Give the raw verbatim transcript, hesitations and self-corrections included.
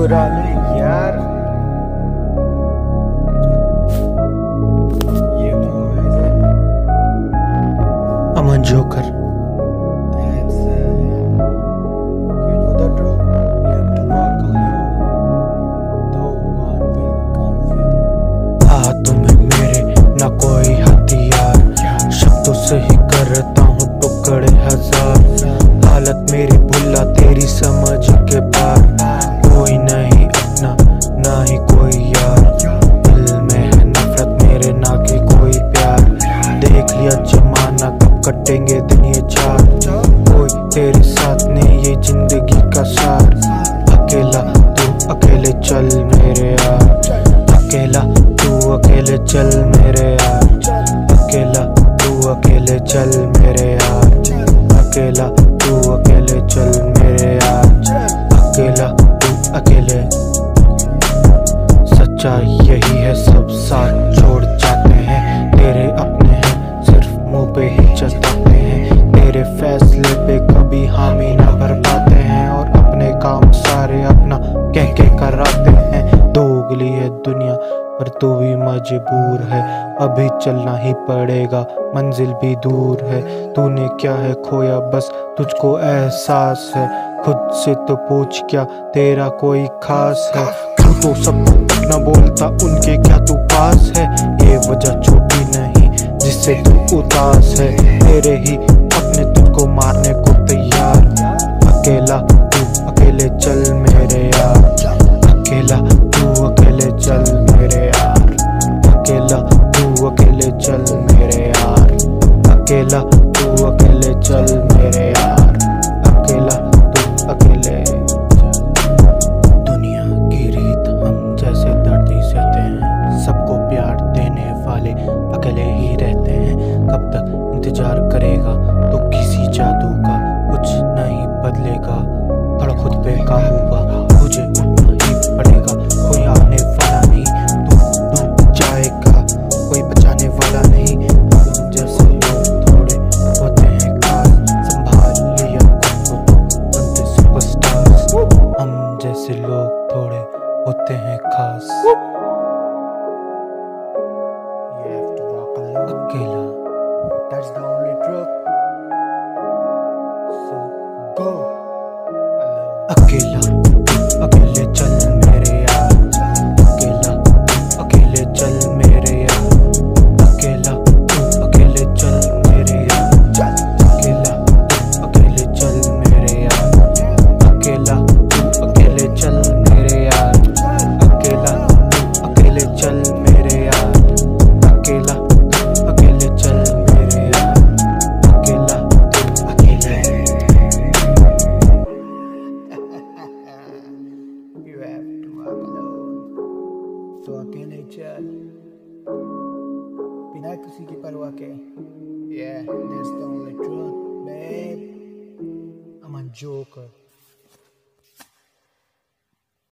मुस्कुरा ले यार। You know is it? I'm a joker. That's it. You know the truth. You have to walk alone. No one will come with you. हाथों में मेरे ना कोई हथियार, शब्दों से ही करता हूँ टुकड़े हजार। हालत मेरी भुला तेरी समझ के पार, कोई नहीं अपना ना ही कोई यार। दिल में है नफरत मेरे ना कि कोई प्यार। देख लिया जमाना कब कटेंगे दिन ये चार, कोई तेरे साथ नहीं ये जिंदगी का सार। अकेला तू अकेले चल मेरे यार, अकेला तू अकेले चल मेरे यार, अकेला तू अकेले चल मेरे यार, अकेला तू अकेले चल मेरे यार, अकेला तू अकेले। सच्चाई यही है सब साथ छोड़ जाते हैं, तेरे अपने हैं सिर्फ मुंह पे ही जताते हैं। तेरे फैसले पे कभी हामी ना भर पाते हैं, और अपने काम सारे अपना कह के कराते हैं। दोगली है दुनिया पर तू भी मजबूर है, अभी चलना ही पड़ेगा मंजिल भी दूर है। तूने क्या है खोया बस तुझको एहसास है, खुद से तो पूछ क्या तेरा कोई खास है। तू तो सबको अपना बोलता उनके क्या तू पास है, ये वजह छोटी नहीं जिससे तू उदास है। तेरे ही अपने तुझको मारने को तैयार। अकेला तू अकेले चल मेरे यार, अकेला तू अकेले चल मेरे यार, अकेला तू अकेले चल मेरे यार, अकेला तू अकेले चल मेरे यार, अकेला तू अकेले। दुनिया की रीत हम जैसे दर्दी सहते हैं, सबको प्यार देने वाले अकेले ही रहते हैं। कब तक इंतजार करेगा तो किसी जादू का, कुछ नहीं बदलेगा थोड़ा खुद पे काबू का। तुझे उठना ही पड़ेगा, कोई आने वाला नहीं, तू डूब जाएगा कोई बचाने वाला नहीं। हम जैसे लोग थोड़े होते हैं खास, संभाल लिया खुद को तो बनते सुपरस्टार्स। हम जैसे लोग थोड़े होते हैं खास। You have to walk alone. अकेला That's the only truth. So go alone. अकेला अकेले चल मेरे यार, अकेला अकेले चल मेरे यार, अकेला तू अकेले चल मेरे यार, अकेला तू अकेले चल मेरे यार, अकेला तू अकेले चल मेरे यार, अकेला तू अकेले चल मेरे यार, अकेला तू अकेले चल मेरे यार, अकेला तू अकेले। You have to walk alone. So अकेले चल बिना किसी की परवाह के। Yeah, that's the only truth, babe. I'm a joker.